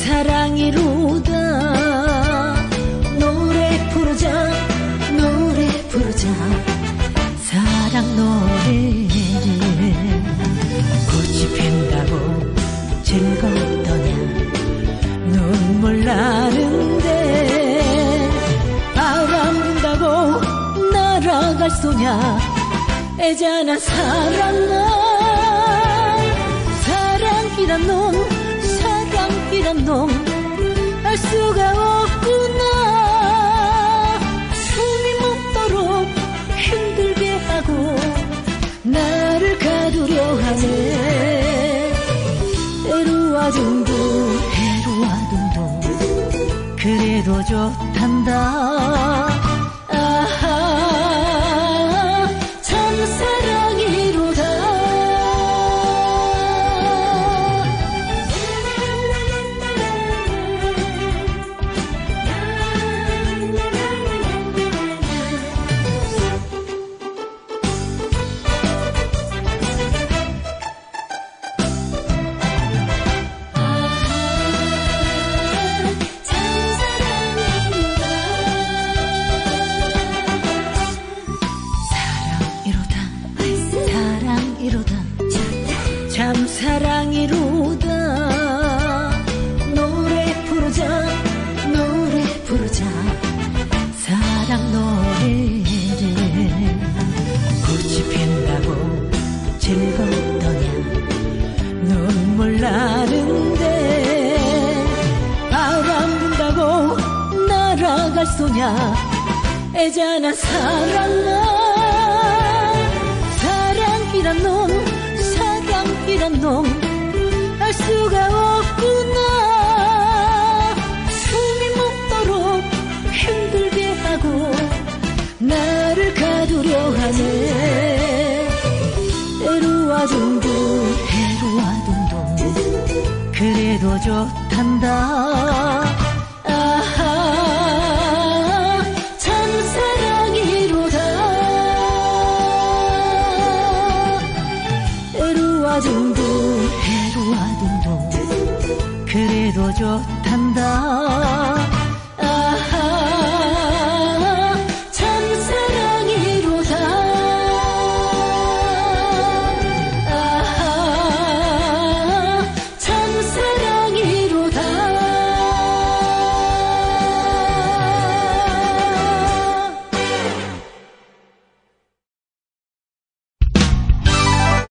사랑이로다. 노래 부르자 노래 부르자 사랑 노래를. 꽃이 핀다고 즐겁더냐 눈물 나는데 바람 분다고 날아갈 소냐 애잖아 사랑아. 사랑이란 놈 사랑이란 놈 알 수가 없구나. 숨이 멎도록 힘들게 하고 나를 가두려 하네. 애루와 둥둥 애루와 둥둥 그래도 좋단다. 아하 참 사랑이로다. 참 사랑이로다. 노래 부르자 노래 부르자 사랑 노래를. 꽃이 핀다고 즐겁더냐 눈물 나는데 바람 분다고 날아갈 소냐 애잖아 사랑아. 사랑이란 놈 사랑이란 놈 알 수가 없구나. 숨이 멎도록 힘들게 하고 나를 가두려 하네. 애루와 둥둥 애루와 둥둥 그래도 좋단다. 아하 참 사랑이로다. 애루와 둥둥 애루와 둥둥 그래도 좋단다.